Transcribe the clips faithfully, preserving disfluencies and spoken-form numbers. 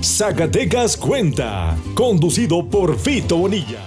Zacatecas Cuenta, conducido por Fito Bonilla.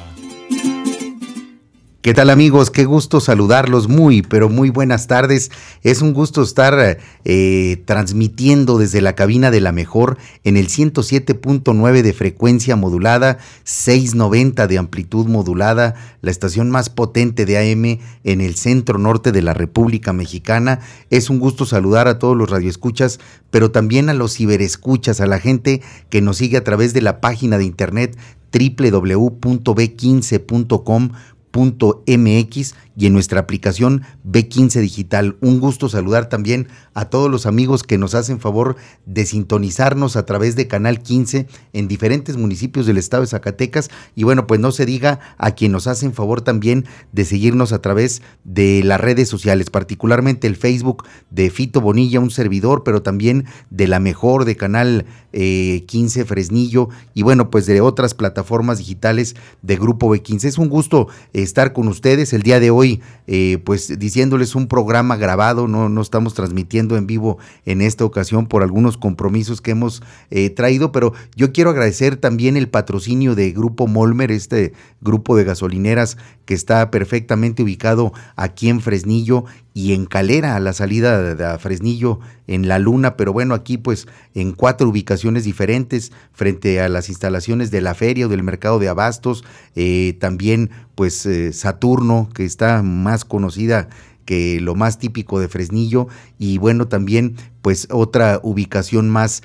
¿Qué tal, amigos? Qué gusto saludarlos, muy, pero muy buenas tardes. Es un gusto estar eh, transmitiendo desde la cabina de La Mejor en el ciento siete punto nueve de frecuencia modulada, seiscientos noventa de amplitud modulada, la estación más potente de A M en el centro norte de la República Mexicana. Es un gusto saludar a todos los radioescuchas, pero también a los ciberescuchas, a la gente que nos sigue a través de la página de internet doble u doble u doble u punto be quince punto com punto m x y en nuestra aplicación be quince Digital. Un gusto saludar también a todos los amigos que nos hacen favor de sintonizarnos a través de Canal quince en diferentes municipios del estado de Zacatecas, y bueno, pues no se diga a quien nos hacen favor también de seguirnos a través de las redes sociales, particularmente el Facebook de Fito Bonilla, un servidor, pero también de La Mejor, de Canal eh, quince Fresnillo, y bueno, pues de otras plataformas digitales de Grupo be quince. Es un gusto eh, estar con ustedes el día de hoy, eh, pues diciéndoles un programa grabado, no, no estamos transmitiendo en vivo en esta ocasión por algunos compromisos que hemos eh, traído, pero yo quiero agradecer también el patrocinio de Grupo Molmer, este grupo de gasolineras que está perfectamente ubicado aquí en Fresnillo y en Calera, a la salida de Fresnillo en La Luna, pero bueno, aquí pues en cuatro ubicaciones diferentes frente a las instalaciones de la feria o del mercado de abastos, eh, también pues eh, Saturno, que está más conocida que lo más típico de Fresnillo, y bueno, también pues otra ubicación más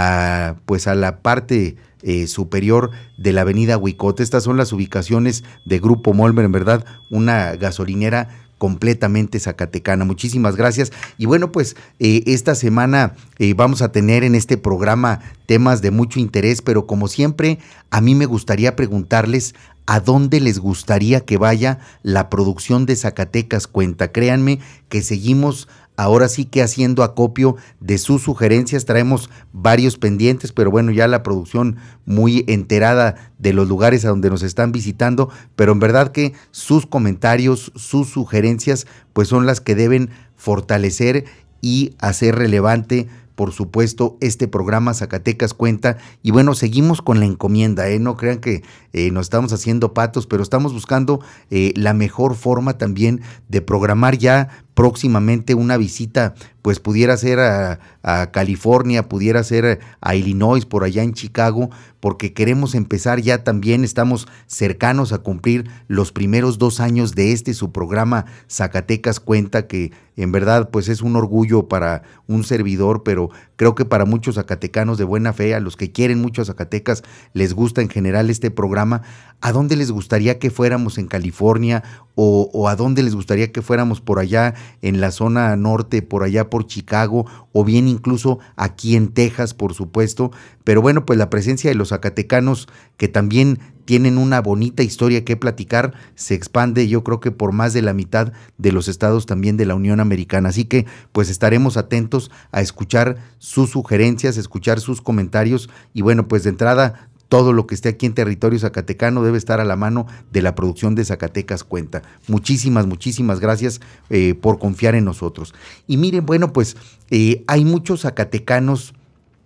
a, pues a la parte eh, superior de la avenida Huicote. Estas son las ubicaciones de Grupo Molmer, en verdad, una gasolinera completamente zacatecana. Muchísimas gracias. Y bueno, pues eh, esta semana eh, vamos a tener en este programa temas de mucho interés, pero como siempre, a mí me gustaría preguntarles a dónde les gustaría que vaya la producción de Zacatecas Cuenta. Créanme que seguimos ahora sí que haciendo acopio de sus sugerencias. Traemos varios pendientes, pero bueno, ya la producción muy enterada de los lugares a donde nos están visitando, pero en verdad que sus comentarios, sus sugerencias, pues son las que deben fortalecer y hacer relevante, por supuesto, este programa Zacatecas Cuenta. Y bueno, seguimos con la encomienda, ¿eh? No crean que eh, nos estamos haciendo patos, pero estamos buscando eh, la mejor forma también de programar ya próximamente una visita, pues pudiera ser a, a California, pudiera ser a Illinois, por allá en Chicago, porque queremos empezar ya también, estamos cercanos a cumplir los primeros dos años de este su programa Zacatecas Cuenta, que en verdad pues es un orgullo para un servidor, pero creo que para muchos zacatecanos de buena fe, a los que quieren mucho a Zacatecas, les gusta en general este programa. ¿A dónde les gustaría que fuéramos en California o, o a dónde les gustaría que fuéramos por allá en la zona norte, por allá por Chicago, o bien incluso aquí en Texas, por supuesto? Pero bueno, pues la presencia de los zacatecanos, que también tienen una bonita historia que platicar, se expande yo creo que por más de la mitad de los estados también de la Unión Americana. Así que pues estaremos atentos a escuchar sus sugerencias, escuchar sus comentarios, y bueno, pues de entrada, todo lo que esté aquí en territorio zacatecano debe estar a la mano de la producción de Zacatecas Cuenta. Muchísimas, muchísimas gracias eh, por confiar en nosotros. Y miren, bueno, pues eh, hay muchos zacatecanos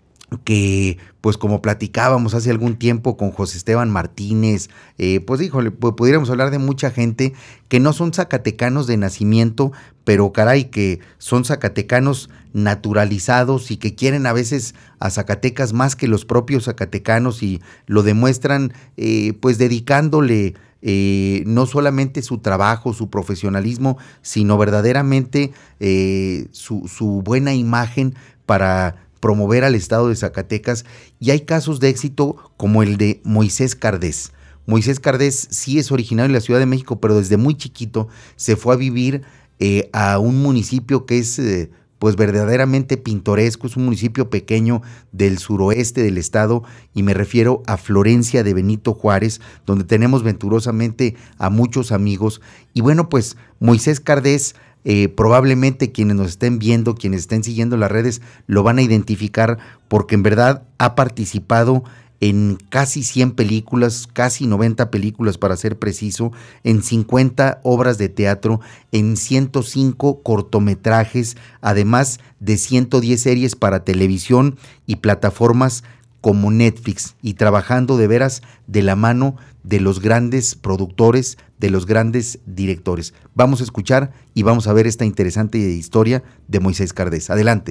que, pues como platicábamos hace algún tiempo con José Esteban Martínez, eh, pues híjole, pues, pudiéramos hablar de mucha gente que no son zacatecanos de nacimiento, pero caray, que son zacatecanos naturalizados y que quieren a veces a Zacatecas más que los propios zacatecanos, y lo demuestran eh, pues dedicándole eh, no solamente su trabajo, su profesionalismo, sino verdaderamente eh, su, su buena imagen para promover al estado de Zacatecas. Y hay casos de éxito como el de Moisés Cardés. Moisés Cardés sí es originario de la Ciudad de México, pero desde muy chiquito se fue a vivir eh, a un municipio que es eh, pues verdaderamente pintoresco. Es un municipio pequeño del suroeste del estado, y me refiero a Florencia de Benito Juárez, donde tenemos venturosamente a muchos amigos. Y bueno, pues Moisés Cardés, Eh, probablemente quienes nos estén viendo, quienes estén siguiendo las redes, lo van a identificar, porque en verdad ha participado en casi cien películas, casi noventa películas para ser preciso, en cincuenta obras de teatro, en ciento cinco cortometrajes, además de ciento diez series para televisión y plataformas como Netflix y trabajando de veras de la mano de los grandes productores, de los grandes directores. Vamos a escuchar y vamos a ver esta interesante historia de Moisés Cardés. Adelante.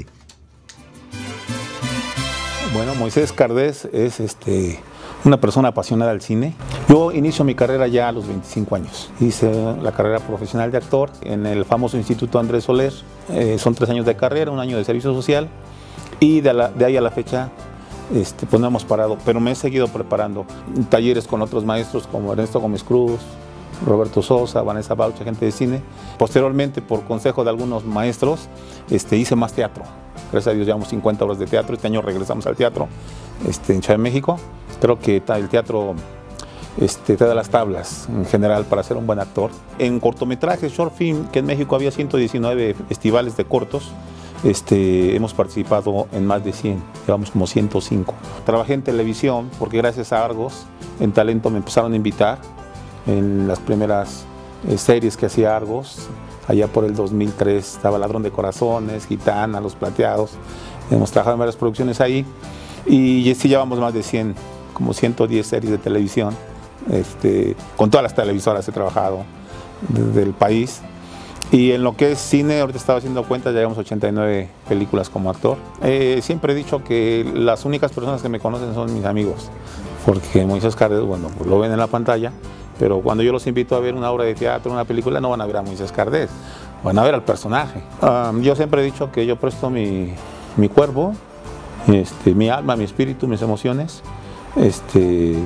Bueno, Moisés Cardés es este, una persona apasionada al cine. Yo inicio mi carrera ya a los veinticinco años. Hice la carrera profesional de actor en el famoso Instituto Andrés Soler. Eh, son tres años de carrera, un año de servicio social y de, la, de ahí a la fecha este, pues no hemos parado, pero me he seguido preparando talleres con otros maestros como Ernesto Gómez Cruz, Roberto Sosa, Vanessa Baucha, gente de cine. Posteriormente, por consejo de algunos maestros, este, hice más teatro. Gracias a Dios llevamos cincuenta horas de teatro. Este año regresamos al teatro este, en Ciudad de México. Creo que el teatro este, te da las tablas en general para ser un buen actor. En cortometrajes, short film, que en México había ciento diecinueve festivales de cortos, Este, hemos participado en más de cien, llevamos como ciento cinco. Trabajé en televisión porque gracias a Argos, en Talento me empezaron a invitar en las primeras eh, series que hacía Argos. Allá por el dos mil tres estaba Ladrón de Corazones, Gitana, Los Plateados. Hemos trabajado en varias producciones ahí y sí llevamos más de cien, como ciento diez series de televisión. Este, con todas las televisoras he trabajado del país. Y en lo que es cine, ahorita estaba haciendo cuentas, ya llevamos ochenta y nueve películas como actor. Eh, siempre he dicho que las únicas personas que me conocen son mis amigos, porque Moisés Cardés, bueno, pues lo ven en la pantalla, pero cuando yo los invito a ver una obra de teatro, una película, no van a ver a Moisés Cardés, van a ver al personaje. Um, yo siempre he dicho que yo presto mi, mi cuerpo, este, mi alma, mi espíritu, mis emociones, este,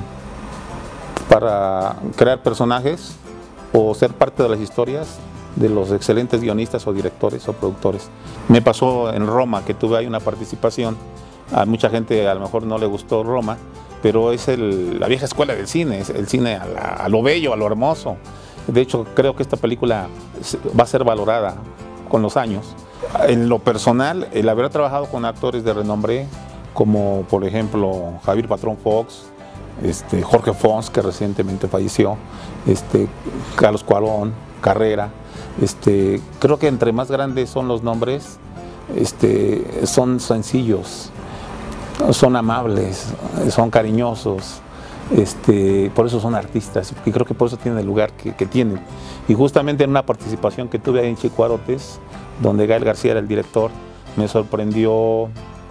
para crear personajes o ser parte de las historias de los excelentes guionistas o directores o productores. Me pasó en Roma, que tuve ahí una participación. A mucha gente a lo mejor no le gustó Roma, pero es el, la vieja escuela del cine, es el cine a, la, a lo bello, a lo hermoso. De hecho, creo que esta película va a ser valorada con los años. En lo personal, el haber trabajado con actores de renombre, como por ejemplo Javier Patrón Fox, este, Jorge Fons, que recientemente falleció, este, Carlos Cuarón, Carrera. Este, creo que entre más grandes son los nombres, este, son sencillos, son amables, son cariñosos, este, por eso son artistas, y creo que por eso tienen el lugar que, que tienen. Y justamente en una participación que tuve ahí en Chicuarotes, donde Gael García era el director, me sorprendió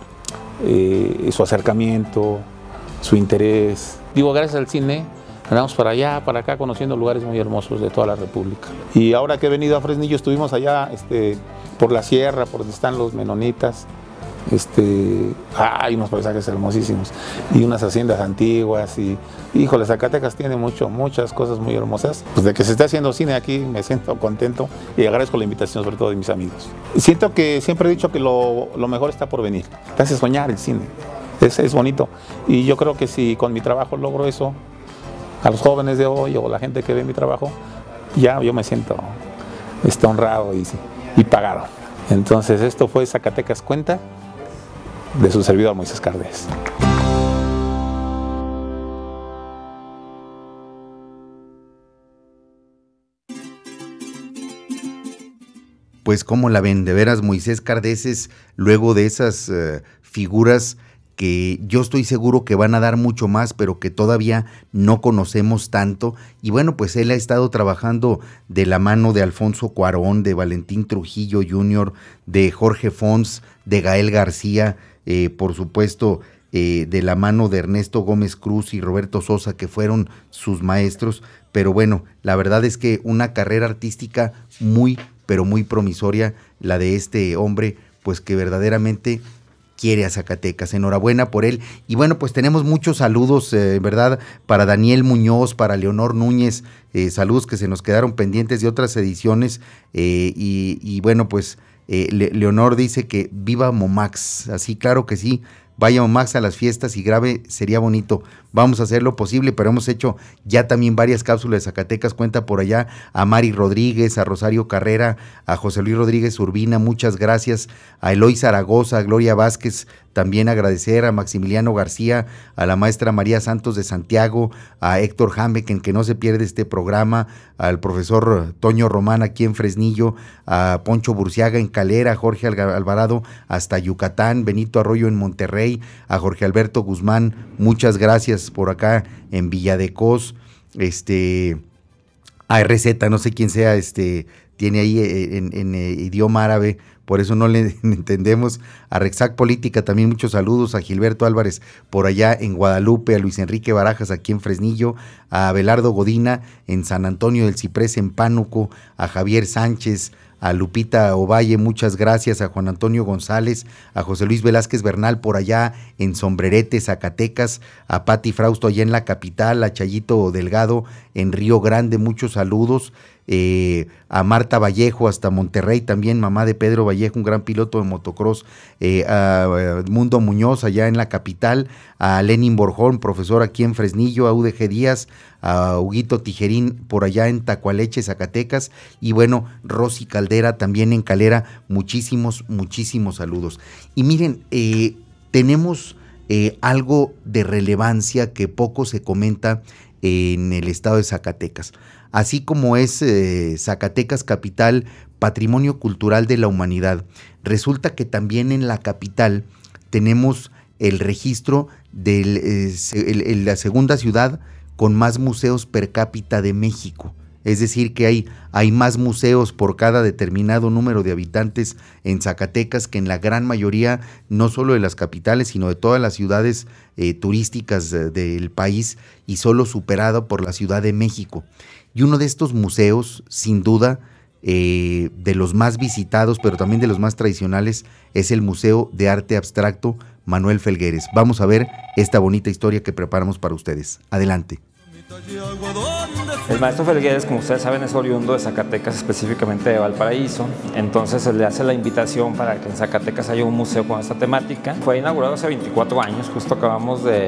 eh, su acercamiento, su interés. Digo, gracias al cine, andamos para allá, para acá, conociendo lugares muy hermosos de toda la República. Y ahora que he venido a Fresnillo, estuvimos allá este, por la sierra, por donde están los menonitas. Este, hay unos paisajes hermosísimos y unas haciendas antiguas. Y, híjole, Zacatecas tiene mucho, muchas cosas muy hermosas. Pues de que se esté haciendo cine aquí me siento contento y agradezco la invitación, sobre todo de mis amigos. Siento que siempre he dicho que lo, lo mejor está por venir. Te hace soñar el cine, es, es bonito. Y yo creo que si con mi trabajo logro eso, a los jóvenes de hoy o la gente que ve mi trabajo, ya yo me siento este, honrado y, y pagado. Entonces esto fue Zacatecas Cuenta, de su servidor Moisés Cardés. Pues cómo la ven, de veras Moisés Cardés es luego de esas uh, figuras que yo estoy seguro que van a dar mucho más, pero que todavía no conocemos tanto. Y bueno, pues él ha estado trabajando de la mano de Alfonso Cuarón, de Valentín Trujillo junior, de Jorge Fons, de Gael García, eh, por supuesto, eh, de la mano de Ernesto Gómez Cruz y Roberto Sosa, que fueron sus maestros. Pero bueno, la verdad es que una carrera artística muy, pero muy promisoria, la de este hombre, pues que verdaderamente quiere a Zacatecas. Enhorabuena por él. Y bueno, pues tenemos muchos saludos, eh, ¿verdad? Para Daniel Muñoz, para Leonor Núñez, eh, saludos que se nos quedaron pendientes de otras ediciones. Eh, y, y bueno, pues eh, Le Leonor dice que viva Momax. Así, claro que sí. Vaya Momax a las fiestas y grabe, sería bonito. Vamos a hacer lo posible, pero hemos hecho ya también varias cápsulas de Zacatecas Cuenta por allá. A Mari Rodríguez, a Rosario Carrera, a José Luis Rodríguez Urbina, muchas gracias. A Eloy Zaragoza, a Gloria Vázquez También agradecer a Maximiliano García, a la maestra María Santos de Santiago, a Héctor Hambecken, que no se pierde este programa, al profesor Toño Román aquí en Fresnillo, a Poncho Burciaga en Calera, a Jorge Alvarado hasta Yucatán, Benito Arroyo en Monterrey, a Jorge Alberto Guzmán, muchas gracias por acá en Villa de Cos, este, a R Z, no sé quién sea, este, tiene ahí en, en, en idioma árabe, por eso no le entendemos. A Rexac Política también muchos saludos, a Gilberto Álvarez por allá en Guadalupe, a Luis Enrique Barajas aquí en Fresnillo, a Abelardo Godina en San Antonio del Ciprés en Pánuco, a Javier Sánchez, a Lupita Ovalle, muchas gracias, a Juan Antonio González, a José Luis Velázquez Bernal por allá en Sombrerete, Zacatecas, a Pati Frausto allá en la capital, a Chayito Delgado en Río Grande, muchos saludos, eh, a Marta Vallejo hasta Monterrey también, mamá de Pedro Vallejo, un gran piloto de motocross, eh, a Edmundo Muñoz allá en la capital, a Lenin Borjón, profesor aquí en Fresnillo, a U D G Díaz, a Huguito Tijerín por allá en Tacualeche, Zacatecas, y bueno, Rosy Caldera también en Calera, muchísimos, muchísimos saludos. Y miren, eh, tenemos eh, algo de relevancia que poco se comenta en el estado de Zacatecas. Así como es eh, Zacatecas capital, patrimonio cultural de la humanidad, resulta que también en la capital tenemos el registro de eh, la segunda ciudad con más museos per cápita de México. Es decir, que hay, hay más museos por cada determinado número de habitantes en Zacatecas que en la gran mayoría, no solo de las capitales, sino de todas las ciudades eh, turísticas de, del país, y solo superado por la Ciudad de México. Y uno de estos museos, sin duda, eh, de los más visitados, pero también de los más tradicionales, es el Museo de Arte Abstracto Manuel Felgueres. Vamos a ver esta bonita historia que preparamos para ustedes. Adelante. El maestro Felgueres, como ustedes saben, es oriundo de Zacatecas, específicamente de Valparaíso. Entonces se le hace la invitación para que en Zacatecas haya un museo con esta temática. Fue inaugurado hace veinticuatro años, justo acabamos de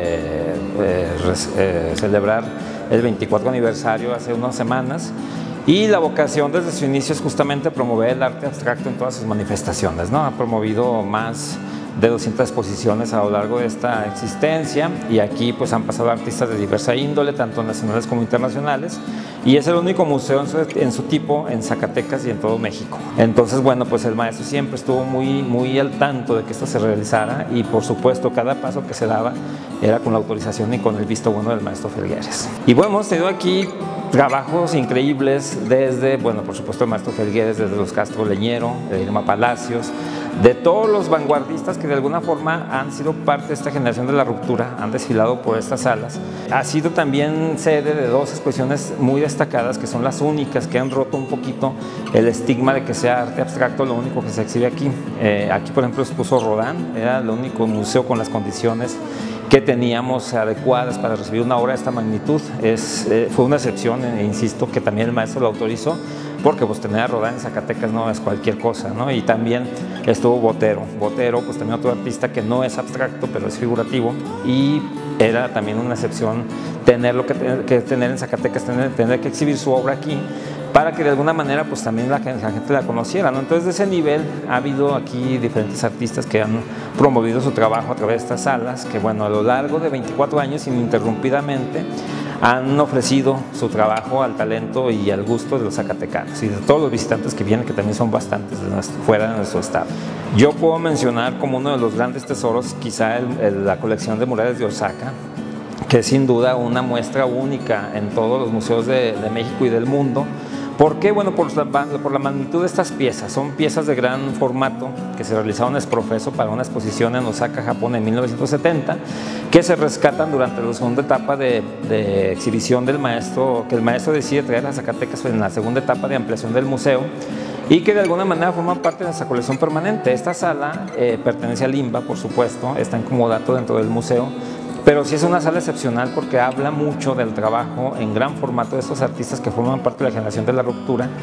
eh, eh, celebrar el veinticuatro aniversario hace unas semanas. Y la vocación desde su inicio es justamente promover el arte abstracto en todas sus manifestaciones, ¿no? Ha promovido más de doscientas exposiciones a lo largo de esta existencia, y aquí pues han pasado artistas de diversa índole, tanto nacionales como internacionales, y es el único museo en su, en su tipo en Zacatecas y en todo México. Entonces, bueno, pues el maestro siempre estuvo muy, muy al tanto de que esto se realizara, y por supuesto cada paso que se daba era con la autorización y con el visto bueno del maestro Felgueres. Y bueno, hemos tenido aquí trabajos increíbles desde, bueno, por supuesto el maestro Felgueres, desde los Castro Leñero, de Irma Palacios, de todos los vanguardistas que de alguna forma han sido parte de esta generación de la ruptura, han desfilado por estas salas. Ha sido también sede de dos exposiciones muy destacadas, que son las únicas que han roto un poquito el estigma de que sea arte abstracto lo único que se exhibe aquí. Eh, aquí, por ejemplo, expuso Rodin, era el único museo con las condiciones que teníamos adecuadas para recibir una obra de esta magnitud. Es, eh, fue una excepción, eh, insisto, que también el maestro lo autorizó, porque pues tener a Rodin en Zacatecas no es cualquier cosa, ¿no? Y también estuvo Botero. Botero, pues también otro artista que no es abstracto, pero es figurativo, y era también una excepción tenerlo que, que tener en Zacatecas, tener, tener que exhibir su obra aquí, para que de alguna manera pues también la, la gente la conociera, ¿no? Entonces, de ese nivel ha habido aquí diferentes artistas que han promovido su trabajo a través de estas salas, que bueno, a lo largo de veinticuatro años ininterrumpidamente han ofrecido su trabajo al talento y al gusto de los zacatecanos y de todos los visitantes que vienen, que también son bastantes de nuestro, fuera de nuestro estado. Yo puedo mencionar como uno de los grandes tesoros quizá el, el, la colección de murales de Oaxaca, que es sin duda una muestra única en todos los museos de, de México y del mundo. ¿Por qué? Bueno, por la, por la magnitud de estas piezas. Son piezas de gran formato que se realizaron ex profeso para una exposición en Osaka, Japón, en mil novecientos setenta, que se rescatan durante la segunda etapa de, de exhibición del maestro, que el maestro decide traer a Zacatecas en la segunda etapa de ampliación del museo, y que de alguna manera forman parte de nuestra colección permanente. Esta sala eh, pertenece al INBA, por supuesto, está en comodato dentro del museo, pero sí es una sala excepcional porque habla mucho del trabajo en gran formato de estos artistas que forman parte de la generación de la ruptura,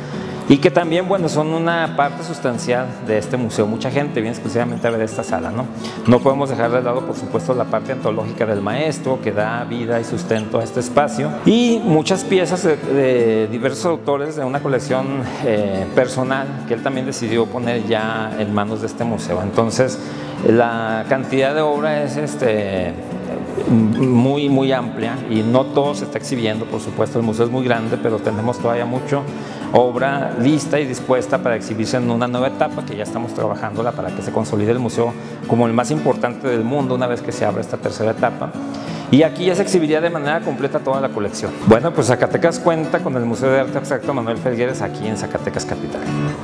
y que también, bueno, son una parte sustancial de este museo. Mucha gente viene exclusivamente a ver esta sala, ¿no? No podemos dejar de lado, por supuesto, la parte antológica del maestro, que da vida y sustento a este espacio, y muchas piezas de, de diversos autores de una colección eh, personal que él también decidió poner ya en manos de este museo. Entonces, la cantidad de obra es este, muy, muy amplia y no todo se está exhibiendo, por supuesto. El museo es muy grande, pero tenemos todavía mucho obra lista y dispuesta para exhibirse en una nueva etapa que ya estamos trabajándola para que se consolide el museo como el más importante del mundo una vez que se abra esta tercera etapa. Y aquí ya se exhibiría de manera completa toda la colección. Bueno, pues Zacatecas cuenta con el Museo de Arte Abstracto Manuel Felgueres aquí en Zacatecas Capital.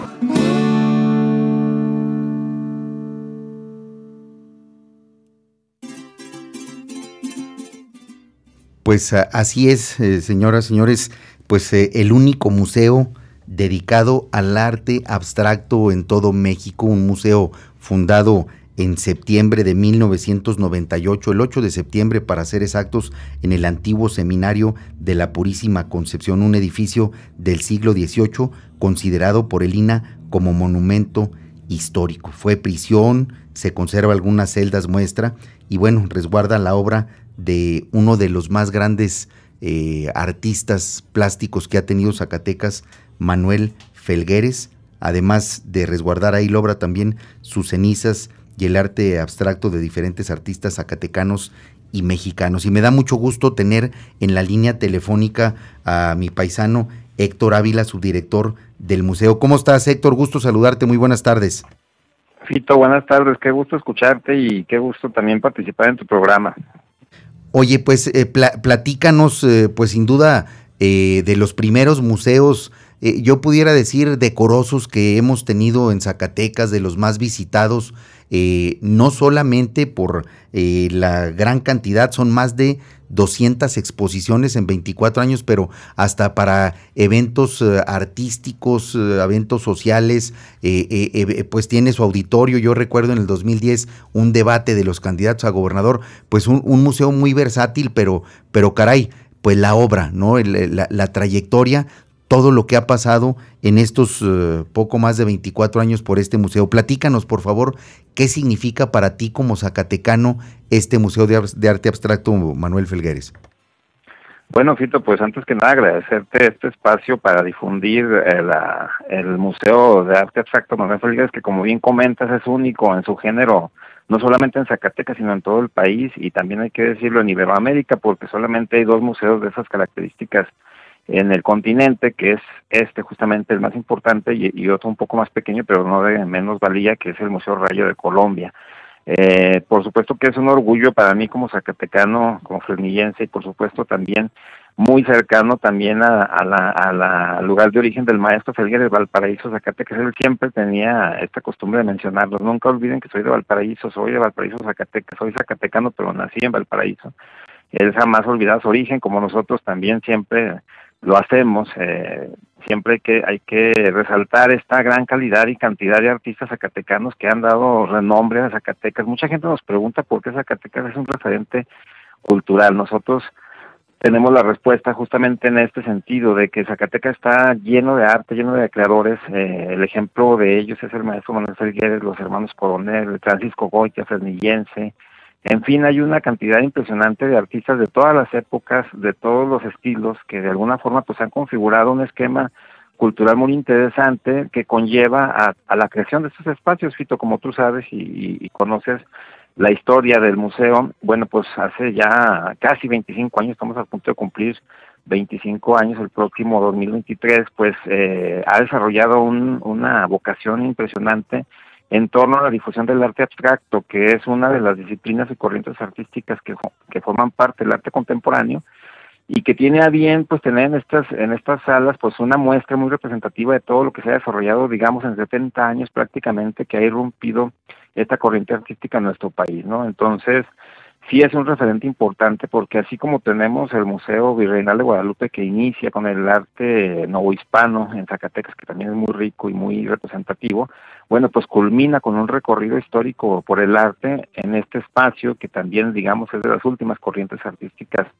Pues así es, eh, señoras, señores, pues eh, el único museo dedicado al arte abstracto en todo México, un museo fundado en septiembre de mil novecientos noventa y ocho, el ocho de septiembre para ser exactos, en el antiguo Seminario de la Purísima Concepción, un edificio del siglo dieciocho considerado por el I N A H como monumento histórico. Fue prisión, se conserva algunas celdas muestra y bueno, resguarda la obra de uno de los más grandes eh, artistas plásticos que ha tenido Zacatecas, Manuel Felgueres, además de resguardar ahí la obra también sus cenizas y el arte abstracto de diferentes artistas zacatecanos y mexicanos. Y me da mucho gusto tener en la línea telefónica a mi paisano Héctor Ávila, subdirector del museo. ¿Cómo estás, Héctor? Gusto saludarte, muy buenas tardes. Fito, buenas tardes, qué gusto escucharte y qué gusto también participar en tu programa. Oye, pues eh, pl- platícanos, eh, pues sin duda, eh, de los primeros museos, eh, yo pudiera decir decorosos que hemos tenido en Zacatecas, de los más visitados, eh, no solamente por eh, la gran cantidad, son más de doscientas exposiciones en veinticuatro años, pero hasta para eventos eh, artísticos, eh, eventos sociales, eh, eh, eh, pues tiene su auditorio. Yo recuerdo en el dos mil diez un debate de los candidatos a gobernador, pues un, un museo muy versátil, pero, pero caray, pues la obra, ¿no? El, la, la trayectoria, todo lo que ha pasado en estos uh, poco más de veinticuatro años por este museo. Platícanos, por favor, ¿qué significa para ti como zacatecano este Museo de, de Arte Abstracto Manuel Felgueres? Bueno, Fito, pues antes que nada agradecerte este espacio para difundir eh, la, el Museo de Arte Abstracto Manuel Felgueres, que como bien comentas es único en su género, no solamente en Zacatecas, sino en todo el país, y también hay que decirlo en Iberoamérica, porque solamente hay dos museos de esas características en el continente, que es este justamente el más importante y, y otro un poco más pequeño, pero no de menos valía, que es el Museo Rayo de Colombia. Eh, por supuesto que es un orgullo para mí como zacatecano, como fresnillense, y por supuesto también muy cercano también a, a la, a la al lugar de origen del maestro Felgueres, Valparaíso, Zacatecas. Él siempre tenía esta costumbre de mencionarlos. Nunca olviden que soy de Valparaíso, soy de Valparaíso, Zacatecas, soy zacatecano, pero nací en Valparaíso. Él jamás olvidaba su origen, como nosotros también siempre lo hacemos. Eh, siempre hay que, hay que resaltar esta gran calidad y cantidad de artistas zacatecanos que han dado renombre a Zacatecas. Mucha gente nos pregunta por qué Zacatecas es un referente cultural. Nosotros tenemos la respuesta justamente en este sentido, de que Zacatecas está lleno de arte, lleno de creadores. Eh, el ejemplo de ellos es el maestro Manuel Felgueres, los hermanos Coronel, Francisco Goitia, fresnillense. En fin, hay una cantidad impresionante de artistas de todas las épocas, de todos los estilos, que de alguna forma pues han configurado un esquema cultural muy interesante que conlleva a, a la creación de estos espacios, Fito, como tú sabes y, y, y conoces la historia del museo. Bueno, pues hace ya casi veinticinco años, estamos a punto de cumplir veinticinco años, el próximo dos mil veintitrés, pues eh, ha desarrollado un, una vocación impresionante en torno a la difusión del arte abstracto, que es una de las disciplinas y corrientes artísticas que, que forman parte del arte contemporáneo, y que tiene a bien pues tener en estas en estas salas pues una muestra muy representativa de todo lo que se ha desarrollado, digamos, en setenta años prácticamente, que ha irrumpido esta corriente artística en nuestro país, ¿no? Entonces, sí es un referente importante, porque así como tenemos el Museo Virreinal de Guadalupe, que inicia con el arte novohispano en Zacatecas, que también es muy rico y muy representativo, bueno, pues culmina con un recorrido histórico por el arte en este espacio, que también, digamos, es de las últimas corrientes artísticas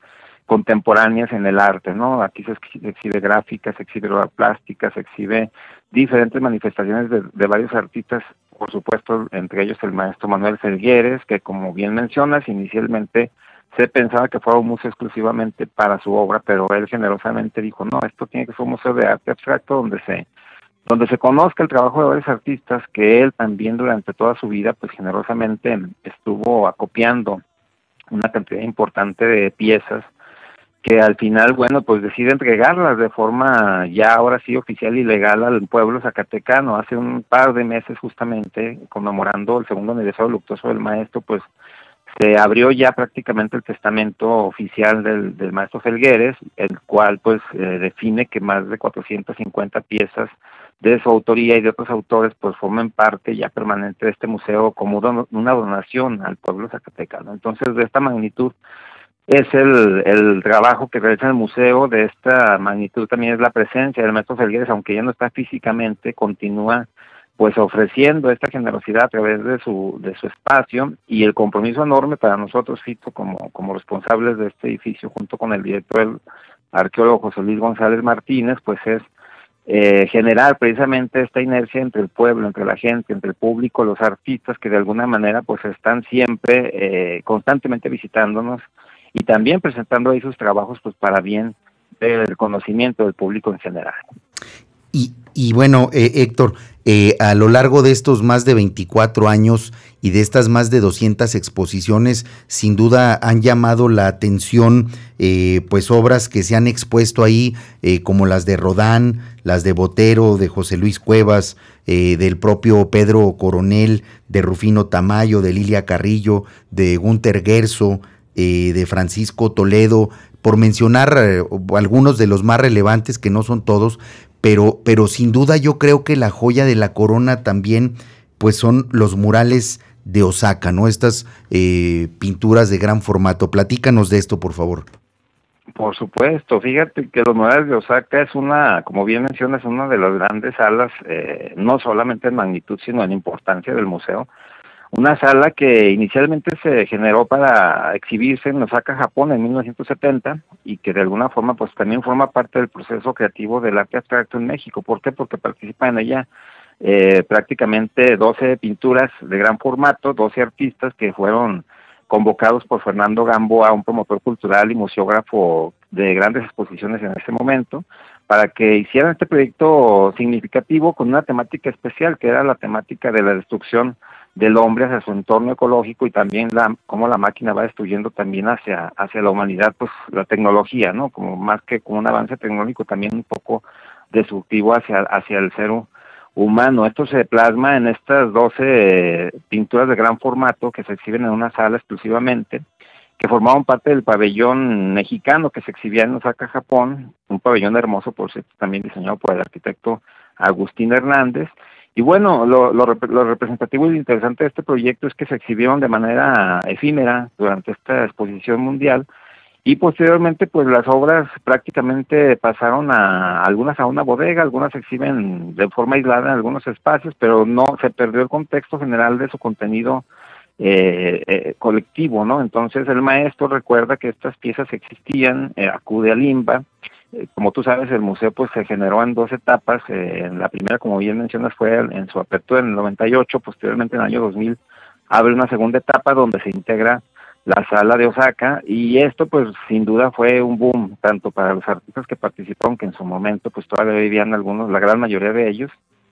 contemporáneas en el arte, ¿no? Aquí se exhibe gráfica, se exhibe obra plástica, se exhibe diferentes manifestaciones de, de varios artistas, por supuesto, entre ellos el maestro Manuel Felgueres, que como bien mencionas, inicialmente se pensaba que fuera un museo exclusivamente para su obra, pero él generosamente dijo, no, esto tiene que ser un museo de arte abstracto donde se donde se conozca el trabajo de varios artistas que él también durante toda su vida, pues generosamente estuvo acopiando una cantidad importante de piezas que al final, bueno, pues decide entregarlas de forma ya ahora sí oficial y legal al pueblo zacatecano. Hace un par de meses justamente, conmemorando el segundo aniversario luctuoso del maestro, pues se abrió ya prácticamente el testamento oficial del, del maestro Felgueres, el cual pues eh, define que más de cuatrocientas cincuenta piezas de su autoría y de otros autores pues formen parte ya permanente de este museo como don, una donación al pueblo zacatecano. Entonces, de esta magnitud es el, el trabajo que realiza el museo, de esta magnitud también es la presencia del maestro Felgueres, aunque ya no está físicamente, continúa pues ofreciendo esta generosidad a través de su de su espacio, y el compromiso enorme para nosotros, Fito, como, como responsables de este edificio, junto con el director, el arqueólogo José Luis González Martínez, pues es eh, generar precisamente esta inercia entre el pueblo, entre la gente, entre el público, los artistas que de alguna manera pues están siempre, eh, constantemente visitándonos y también presentando ahí sus trabajos pues para bien del conocimiento del público en general. Y, y bueno, eh, Héctor, eh, a lo largo de estos más de veinticuatro años y de estas más de doscientas exposiciones, sin duda han llamado la atención eh, pues obras que se han expuesto ahí, eh, como las de Rodán, las de Botero, de José Luis Cuevas, eh, del propio Pedro Coronel, de Rufino Tamayo, de Lilia Carrillo, de Günter Gerso, eh, de Francisco Toledo, por mencionar eh, algunos de los más relevantes, que no son todos, pero, pero sin duda yo creo que la joya de la corona también pues son los murales de Osaka, ¿no? Estas eh, pinturas de gran formato. Platícanos de esto, por favor. Por supuesto, fíjate que los murales de Osaka es una, como bien mencionas, una de las grandes salas, eh, no solamente en magnitud, sino en importancia del museo. Una sala que inicialmente se generó para exhibirse en Osaka, Japón, en mil novecientos setenta, y que de alguna forma pues también forma parte del proceso creativo del arte abstracto en México. ¿Por qué? Porque participa en ella eh, prácticamente doce pinturas de gran formato, doce artistas que fueron convocados por Fernando Gamboa, un promotor cultural y museógrafo de grandes exposiciones en ese momento, para que hicieran este proyecto significativo con una temática especial, que era la temática de la destrucción del hombre hacia su entorno ecológico, y también la cómo la máquina va destruyendo también hacia hacia la humanidad, pues la tecnología, ¿no? Como más que como un avance tecnológico, también un poco destructivo hacia hacia el ser humano. Esto se plasma en estas doce pinturas de gran formato que se exhiben en una sala exclusivamente, que formaban parte del pabellón mexicano que se exhibía en Osaka, Japón, un pabellón hermoso, por cierto, también diseñado por el arquitecto Agustín Hernández. Y bueno, lo, lo, lo representativo y lo interesante de este proyecto es que se exhibieron de manera efímera durante esta exposición mundial, y posteriormente pues las obras prácticamente pasaron a algunas a una bodega, algunas se exhiben de forma aislada en algunos espacios, pero no se perdió el contexto general de su contenido eh, eh, colectivo, ¿no? Entonces el maestro recuerda que estas piezas existían, eh, acude al INBA. Como tú sabes, el museo pues se generó en dos etapas. Eh, la primera, como bien mencionas, fue en su apertura en el noventa y ocho, posteriormente en el año dos mil abre una segunda etapa donde se integra la sala de Osaka, y esto pues sin duda fue un boom, tanto para los artistas que participaron, que en su momento pues todavía vivían algunos, la gran mayoría de ellos,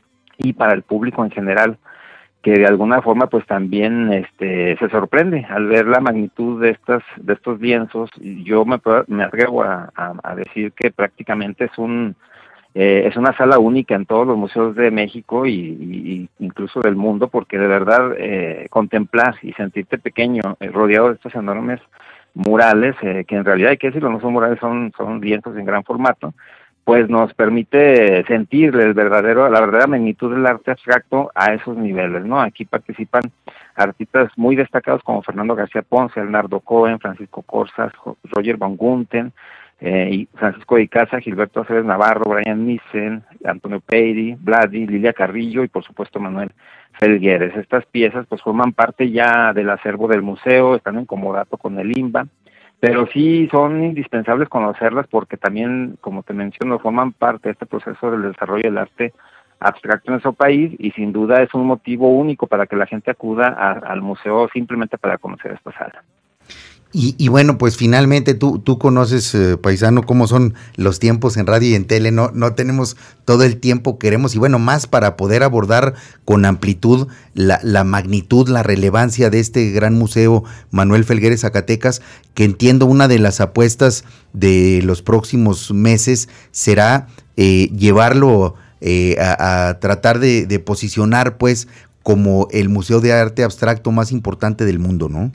y para el público en general, que de alguna forma pues también este se sorprende al ver la magnitud de estas de estos lienzos. Y yo me, me atrevo a, a, a decir que prácticamente es un eh, es una sala única en todos los museos de México y, y incluso del mundo, porque de verdad eh, contemplar y sentirte pequeño eh, rodeado de estos enormes murales, eh, que en realidad hay que decirlo, no son murales, son son lienzos en gran formato, pues nos permite sentir el verdadero, la verdadera magnitud del arte abstracto a esos niveles, ¿no? Aquí participan artistas muy destacados como Fernando García Ponce, Leonardo Cohen, Francisco Corsas, Roger von Gunten, eh, y Francisco de Icaza, Gilberto Aceves Navarro, Brian Nissen, Antonio Peiri, Vladi, Lilia Carrillo y por supuesto Manuel Felgueres. Estas piezas pues forman parte ya del acervo del museo, están en comodato con el INBA, pero sí son indispensables conocerlas porque también, como te menciono, forman parte de este proceso del desarrollo del arte abstracto en nuestro país y sin duda es un motivo único para que la gente acuda a, al museo simplemente para conocer esta sala. Y, y bueno, pues finalmente tú, tú conoces, eh, paisano, cómo son los tiempos en radio y en tele, no, no tenemos todo el tiempo que queremos y bueno, más para poder abordar con amplitud la, la magnitud, la relevancia de este gran museo Manuel Felgueres Zacatecas, que entiendo una de las apuestas de los próximos meses será eh, llevarlo eh, a, a tratar de, de posicionar pues como el museo de arte abstracto más importante del mundo, ¿no?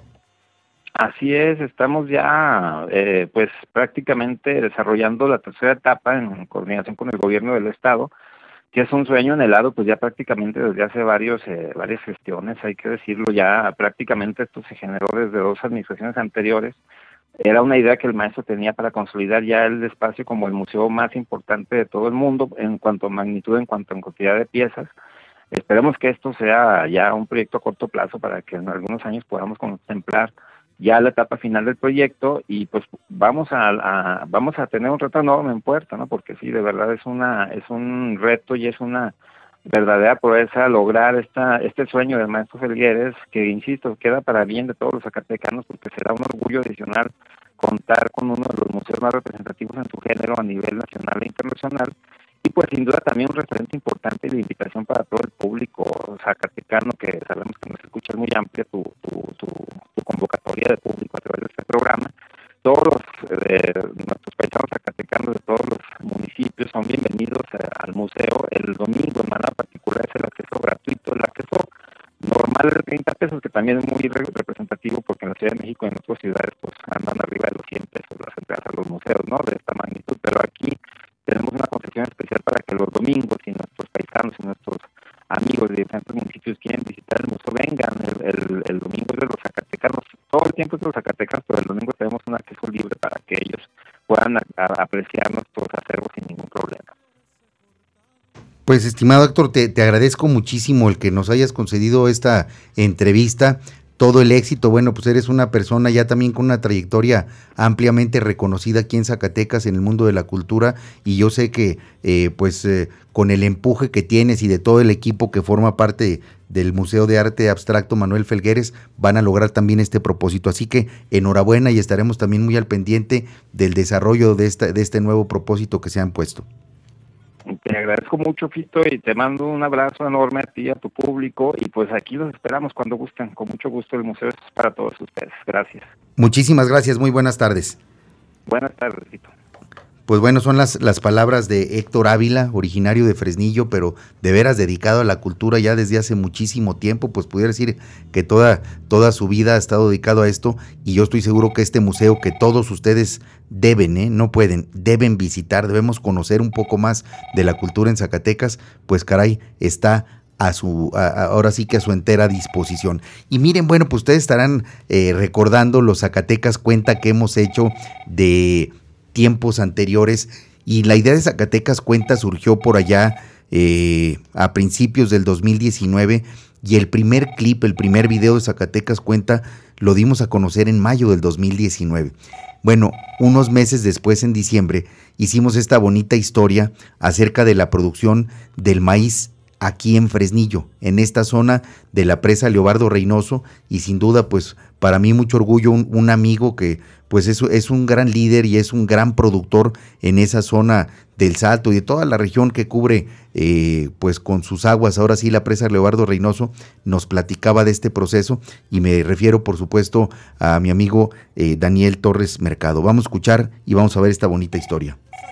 Así es, estamos ya eh, pues prácticamente desarrollando la tercera etapa en coordinación con el gobierno del estado, que es un sueño anhelado pues ya prácticamente desde hace varios eh, varias gestiones, hay que decirlo, ya prácticamente esto se generó desde dos administraciones anteriores. Era una idea que el maestro tenía para consolidar ya el espacio como el museo más importante de todo el mundo en cuanto a magnitud, en cuanto a cantidad de piezas. Esperemos que esto sea ya un proyecto a corto plazo para que en algunos años podamos contemplar ya la etapa final del proyecto y pues vamos a, a vamos a tener un reto enorme en puerta, ¿no? Porque sí, de verdad es una es un reto y es una verdadera proeza lograr esta este sueño del maestro Felgueres, que insisto, queda para bien de todos los zacatecanos porque será un orgullo adicional contar con uno de los museos más representativos en su género a nivel nacional e internacional. Y pues sin duda también un referente importante de invitación para todo el público zacatecano, que sabemos que nos escucha, es muy amplia tu, tu, tu, tu convocatoria de público a través de este programa. Todos los, eh, nuestros paisanos zacatecanos de todos los municipios son bienvenidos a, al museo. El domingo en manera particular es el acceso gratuito, el acceso normal de treinta pesos, que también es muy representativo porque en la Ciudad de México y en otras ciudades pues andan arriba de los cien pesos las entradas a los museos, ¿no? De esta magnitud, pero aquí tenemos una concesión especial para que los domingos, si nuestros paisanos y nuestros amigos de diferentes municipios quieren visitar el museo, vengan. El, el, el domingo es de los zacatecanos, todo el tiempo es de los zacatecanos, pero el domingo tenemos un acceso libre para que ellos puedan a, a apreciar nuestros acervos sin ningún problema. Pues estimado Héctor, te, te agradezco muchísimo el que nos hayas concedido esta entrevista. Todo el éxito, bueno, pues eres una persona ya también con una trayectoria ampliamente reconocida aquí en Zacatecas en el mundo de la cultura y yo sé que eh, pues eh, con el empuje que tienes y de todo el equipo que forma parte del Museo de Arte Abstracto Manuel Felgueres van a lograr también este propósito, así que enhorabuena y estaremos también muy al pendiente del desarrollo de, esta, de este nuevo propósito que se han puesto. Te agradezco mucho, Fito, y te mando un abrazo enorme a ti y a tu público, y pues aquí los esperamos cuando gusten, con mucho gusto. El museo es para todos ustedes. Gracias. Muchísimas gracias, muy buenas tardes. Buenas tardes, Fito. Pues bueno, son las, las palabras de Héctor Ávila, originario de Fresnillo, pero de veras dedicado a la cultura ya desde hace muchísimo tiempo, pues pudiera decir que toda, toda su vida ha estado dedicado a esto, y yo estoy seguro que este museo que todos ustedes deben, ¿eh? no pueden, deben visitar, debemos conocer un poco más de la cultura en Zacatecas, pues caray, está a su, a, ahora sí que a su entera disposición. Y miren, bueno, pues ustedes estarán eh, recordando los Zacatecas Cuenta que hemos hecho de tiempos anteriores, y la idea de Zacatecas Cuenta surgió por allá eh, a principios del dos mil diecinueve, y el primer clip, el primer video de Zacatecas Cuenta lo dimos a conocer en mayo del dos mil diecinueve. Bueno, unos meses después, en diciembre, hicimos esta bonita historia acerca de la producción del maíz aquí en Fresnillo, en esta zona de la presa Leobardo Reynoso, y sin duda pues para mí mucho orgullo un, un amigo que pues es, es un gran líder y es un gran productor en esa zona del Salto y de toda la región que cubre eh, pues con sus aguas, ahora sí la presa Leobardo Reynoso, nos platicaba de este proceso, y me refiero por supuesto a mi amigo eh, Daniel Torres Mercado. Vamos a escuchar y vamos a ver esta bonita historia.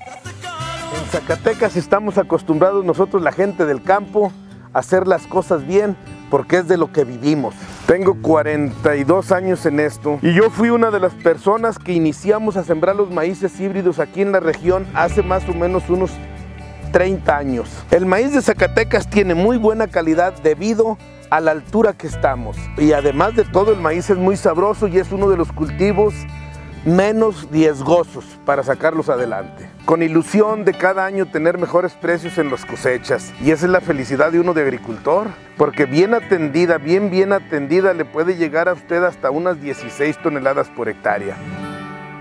En Zacatecas estamos acostumbrados nosotros, la gente del campo, a hacer las cosas bien porque es de lo que vivimos. Tengo cuarenta y dos años en esto y yo fui una de las personas que iniciamos a sembrar los maíces híbridos aquí en la región hace más o menos unos treinta años. El maíz de Zacatecas tiene muy buena calidad debido a la altura que estamos, y además de todo el maíz es muy sabroso y es uno de los cultivos menos riesgosos para sacarlos adelante, con ilusión de cada año tener mejores precios en las cosechas, y esa es la felicidad de uno de agricultor, porque bien atendida, bien bien atendida le puede llegar a usted hasta unas dieciséis toneladas por hectárea.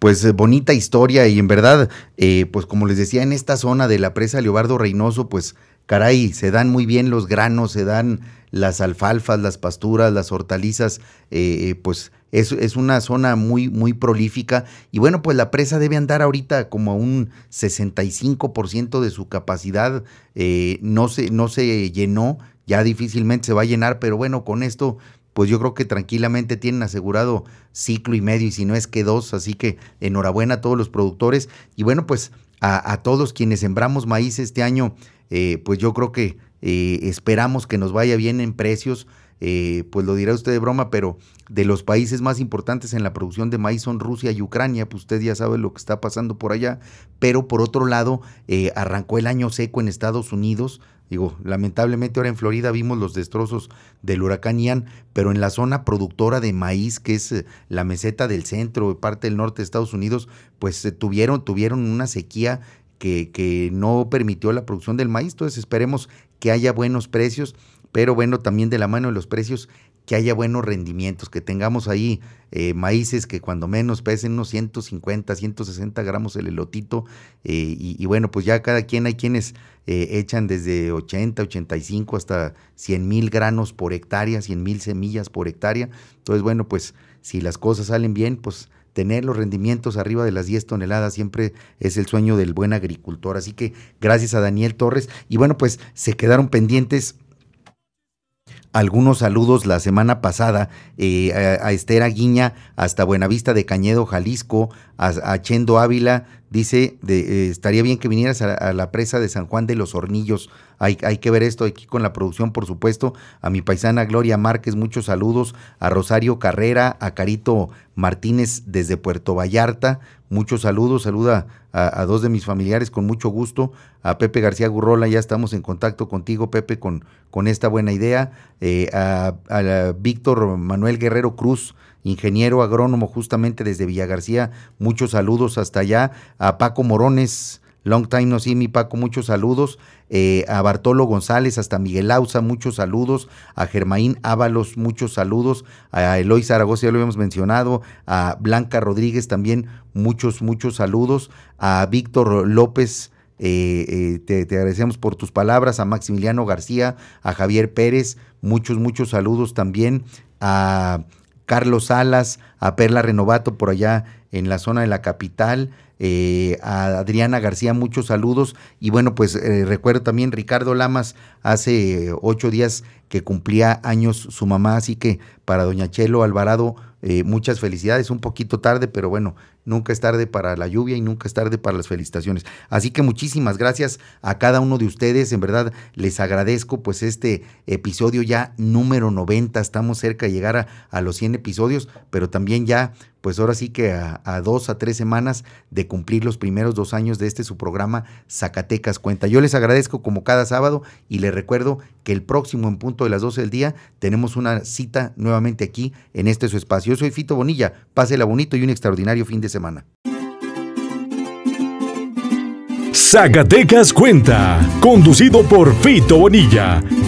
pues bonita historia y en verdad, eh, pues como les decía, en esta zona de la presa Leobardo Reynoso, pues caray, se dan muy bien los granos, se dan las alfalfas, las pasturas, las hortalizas, eh, pues es, es una zona muy, muy prolífica y bueno, pues la presa debe andar ahorita como a un sesenta y cinco por ciento de su capacidad, eh, no se, no se llenó, ya difícilmente se va a llenar, pero bueno, con esto pues yo creo que tranquilamente tienen asegurado ciclo y medio y si no es que dos, así que enhorabuena a todos los productores y bueno, pues a, a todos quienes sembramos maíz este año, eh, pues yo creo que eh, esperamos que nos vaya bien en precios, eh, pues lo dirá usted de broma, pero de los países más importantes en la producción de maíz son Rusia y Ucrania, pues usted ya sabe lo que está pasando por allá, pero por otro lado, eh, arrancó el año seco en Estados Unidos. Digo, lamentablemente ahora en Florida vimos los destrozos del huracán Ian, pero en la zona productora de maíz, que es eh, la meseta del centro, parte del norte de Estados Unidos, pues eh, tuvieron, tuvieron una sequía que, que no permitió la producción del maíz. Entonces esperemos que haya buenos precios, pero bueno, también de la mano de los precios, que haya buenos rendimientos, que tengamos ahí eh, maíces que cuando menos pesen unos ciento cincuenta, ciento sesenta gramos el elotito, eh, y, y bueno, pues ya cada quien, hay quienes eh, echan desde ochenta, ochenta y cinco hasta cien mil granos por hectárea, cien mil semillas por hectárea. Entonces bueno, pues si las cosas salen bien, pues tener los rendimientos arriba de las diez toneladas siempre es el sueño del buen agricultor. Así que gracias a Daniel Torres, y bueno, pues se quedaron pendientes algunos saludos la semana pasada eh, a, a Esther Aguiña hasta Buenavista de Cañedo, Jalisco, a, a Chendo Ávila, dice, de, eh, estaría bien que vinieras a, a la presa de San Juan de los Hornillos, hay, hay que ver esto aquí con la producción, por supuesto. A mi paisana Gloria Márquez, muchos saludos, a Rosario Carrera, a Carito Martínez desde Puerto Vallarta, muchos saludos, saluda a, a dos de mis familiares con mucho gusto, a Pepe García Gurrola, ya estamos en contacto contigo, Pepe, con, con esta buena idea, eh, a, a Víctor Manuel Guerrero Cruz, ingeniero agrónomo justamente desde Villa García, muchos saludos hasta allá, a Paco Morones, long time no see, mi Paco, muchos saludos, eh, a Bartolo González hasta Miguel Ausa, muchos saludos, a Germaín Ábalos, muchos saludos, a Eloy Zaragoza, ya lo habíamos mencionado, a Blanca Rodríguez también, muchos, muchos saludos, a Víctor López, eh, eh, te, te agradecemos por tus palabras, a Maximiliano García, a Javier Pérez, muchos, muchos saludos también, a Carlos Salas, a Perla Renovato por allá en la zona de la capital, eh, a Adriana García, muchos saludos, y bueno, pues eh, recuerdo también Ricardo Lamas, hace ocho días que cumplía años su mamá, así que para doña Chelo Alvarado, eh, muchas felicidades, un poquito tarde, pero bueno, nunca es tarde para la lluvia y nunca es tarde para las felicitaciones. Así que muchísimas gracias a cada uno de ustedes, en verdad les agradezco pues este episodio ya número noventa, estamos cerca de llegar a, a los cien episodios, pero también ya pues ahora sí que a, a dos a tres semanas de cumplir los primeros dos años de este su programa Zacatecas Cuenta. Yo les agradezco como cada sábado y les recuerdo que el próximo en punto de las doce del día tenemos una cita nuevamente aquí en este su espacio. Yo soy Fito Bonilla, pásela bonito y un extraordinario fin de semana. Zacatecas Cuenta, conducido por Fito Bonilla.